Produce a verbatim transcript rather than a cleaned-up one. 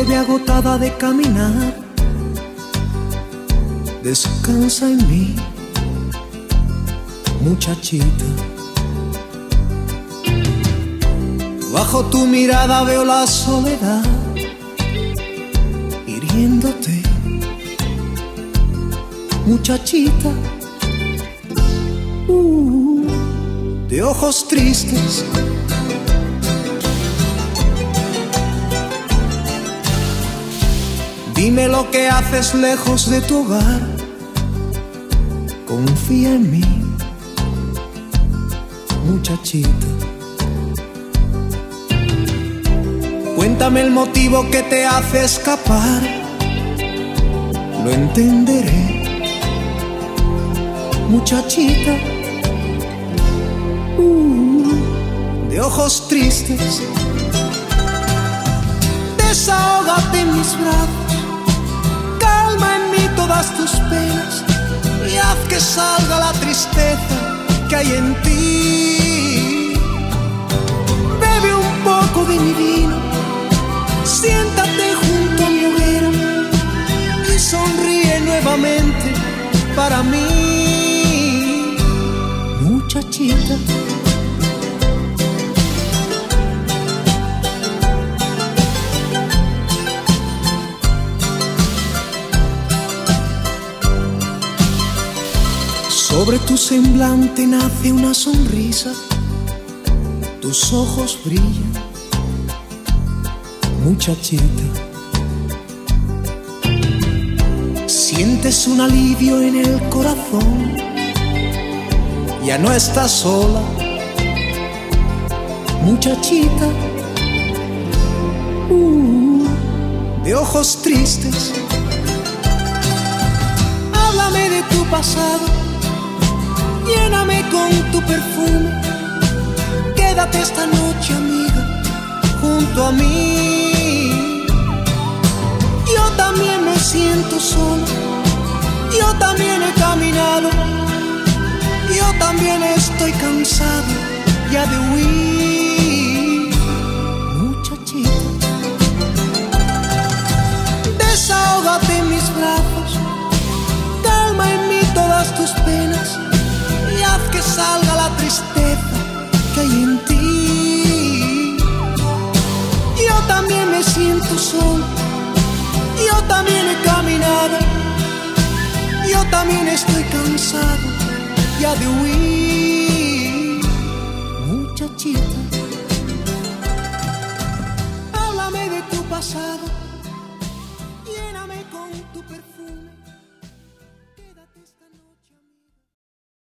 te ve agotada de caminar, descansa en mí, muchachita. Bajo tu mirada veo la soledad hiriéndote, muchachita. Uh, de ojos tristes, dime lo que haces lejos de tu hogar. Confía en mí, muchachita. Cuéntame el motivo que te hace escapar, lo entenderé, muchachita. Uh, de ojos tristes, desahógate en mis brazos, calma en mí todas tus penas y haz que salga la tristeza que hay en ti. Bebe un poco de mi vino, siéntate junto a mi hoguera y sonríe nuevamente para mí, muchachita. Sobre tu semblante nace una sonrisa, tus ojos brillan, muchachita. Sientes un alivio en el corazón, ya no estás sola, muchachita. Uh, de ojos tristes, háblame de tu pasado, lléname con tu perfume, quédate esta noche, amiga, junto a mí. Yo también me siento solo, yo también he caminado, yo también estoy cansado ya de huir, muchachita. Desahógate en mis brazos, calma en mí todas tus penas y haz que salga la tristeza que hay en ti. Yo también me siento solo, yo también he caminado, yo también estoy cansado ya de huir, muchachita. Háblame de tu pasado, lléname con tu perfume.